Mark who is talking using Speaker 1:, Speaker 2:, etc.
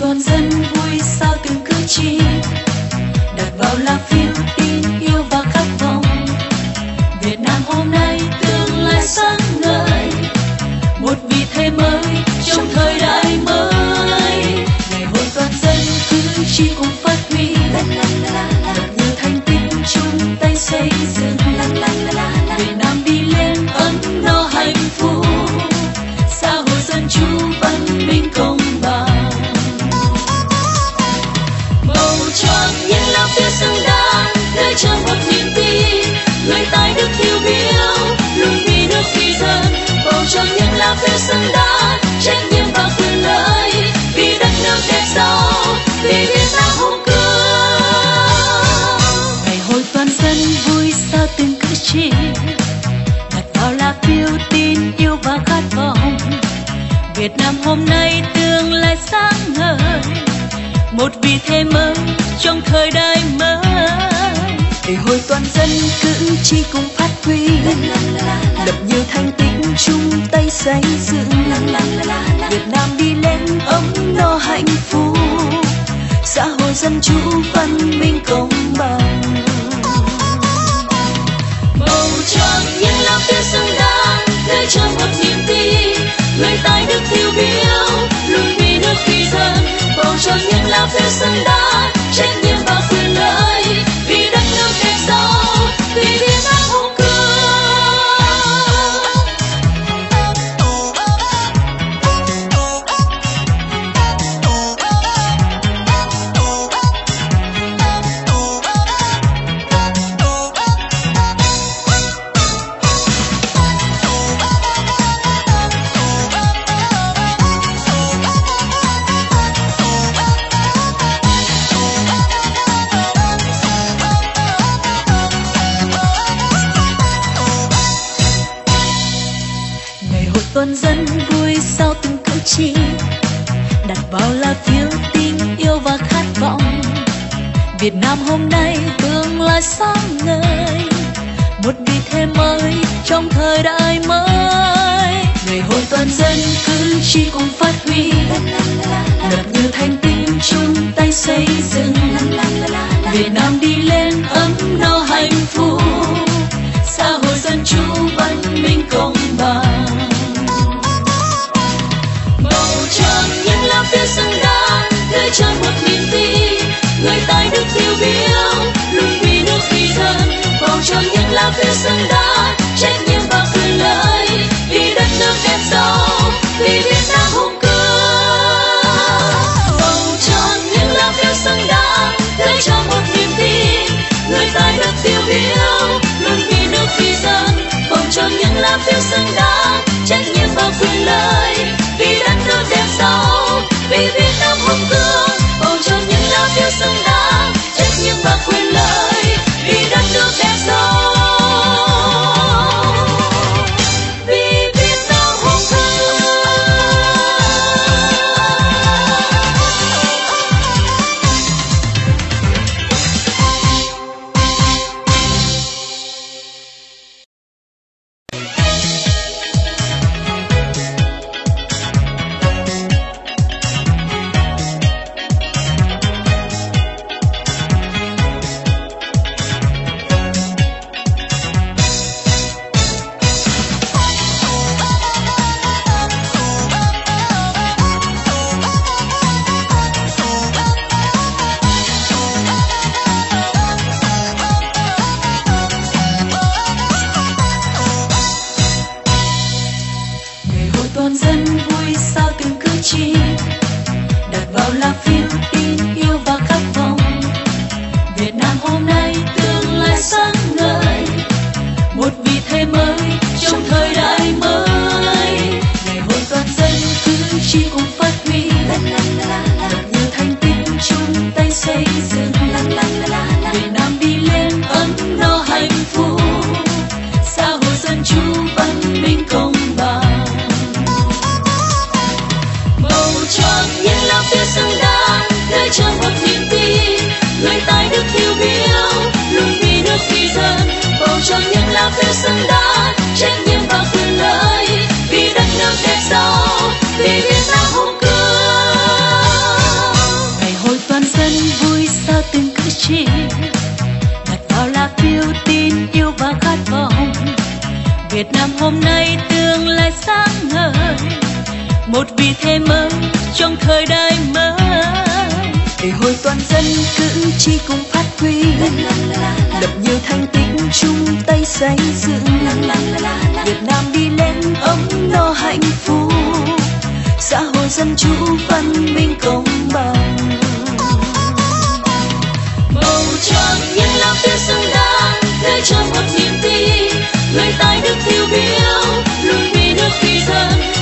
Speaker 1: toàn dân vui sao từng cử chỉ đặt vào lá phiếu tin yêu và khát vọng. Việt Nam hôm nay tương lai sáng ngời, một vị thế mới trong thời đại mới. Ngày hội toàn dân cử tri cùng phát huy, lập nhiều thành tích chung tay xây dựng. Việt Nam đi lên ấm no hạnh phúc, xã hội dân chủ văn minh công bằng. Bầu trời những lá phiếu xứng đáng gửi cho một niềm tin, người tài đức tiêu biểu luôn vì nước vì dân. Bầu trời những lá phiếu xứng đáng trách nhiệm và quyền lợi, vì đất nước đẹp giàu, vì Việt Nam hùng cường. Ngày hội toàn dân vui sao từng cử chỉ đặt vào lá phiếu tin yêu và khát vọng. Việt Nam hôm nay tương lai sáng ngời, một vị thế mới trong thời đại mới. Ngày hội toàn dân cử tri cùng phát huy, lập nhiều thành tích chung tay xây dựng. Việt Nam đi lên ấm no hạnh phúc, xã hội dân chủ văn minh công bằng. Bầu trời những lá phiếu xứng đáng gửi cho một niềm tin, người tài đức tiêu biểu luôn vì nước vì dân. Bầu trời những lá phiếu xứng đáng trách nhiệm và quyền lợi, vì đất nước đẹp giàu, vì Việt Nam hùng cường. Toàn dân vui sao từng cử chỉ đặt vào lá phiếu tin yêu và khát vọng. Việt Nam hôm nay tương lai sáng ngời, một vị thế mới trong thời đại mới. Ngày hội toàn dân cử tri cùng phát huy, lập nhiều thành tích chung tay xây dựng. Việt Nam đi lên ấm no hạnh phúc, xã hội dân chủ văn minh công bằng. Những lá phiếu xứng đáng gửi cho một niềm tin, người tài đức tiêu biểu luôn vì nước vì dân. Bầu trời những lá phiếu xứng đáng trách nhiệm và quyền lợi, vì đất nước đẹp giàu, vì Việt Nam hùng cường. Bầu trời những lá phiếu xứng đáng gửi cho một niềm tin, người tài đức tiêu biểu luôn vì nước vì dân. Bầu trời những lá phiếu xứng đáng trách nhiệm và quyền lợi, vì đất nước đẹp giàu, vì Việt Nam hùng cường. Bầu trời những lá phiếu xứng đáng trách nhiệm và quyền lợi, vì đất nước đẹp giàu, vì Việt Nam hùng cường. Toàn dân vui sao từng cử chỉ đặt vào lá phiếu tin yêu và khát vọng. Việt Nam hôm nay tương lai sáng ngời, một vị thế mới trong thời đại mới. Ngày hội toàn dân cử tri cùng phát huy, lập nhiều thành tích chung tay xây dựng. Việt Nam đi lên ấm no hạnh phúc, xã hội dân chủ văn minh công bằng. Những lá phiếu xứng đáng gửi cho một niềm tin, người tài đức tiêu biểu luôn vì nước vì dân. Bầu trời những lá phiếu xứng đáng trách nhiệm và quyền lợi, vì đất nước đẹp giàu, vì Việt Nam hùng Việt Nam hôm nay tương lai sáng ngời, một vị thế mới trong thời đại mới. Để hội toàn dân cử tri cùng phát huy, lập nhiều thành tích chung tay xây dựng. Việt Nam đi lên ấm no hạnh phúc, xã hội dân chủ văn minh công bằng. Bầu trời những lá phiêu xứng đáng để cho một niềm tin, người tài đức tiêu biểu luôn vì nước vì dân.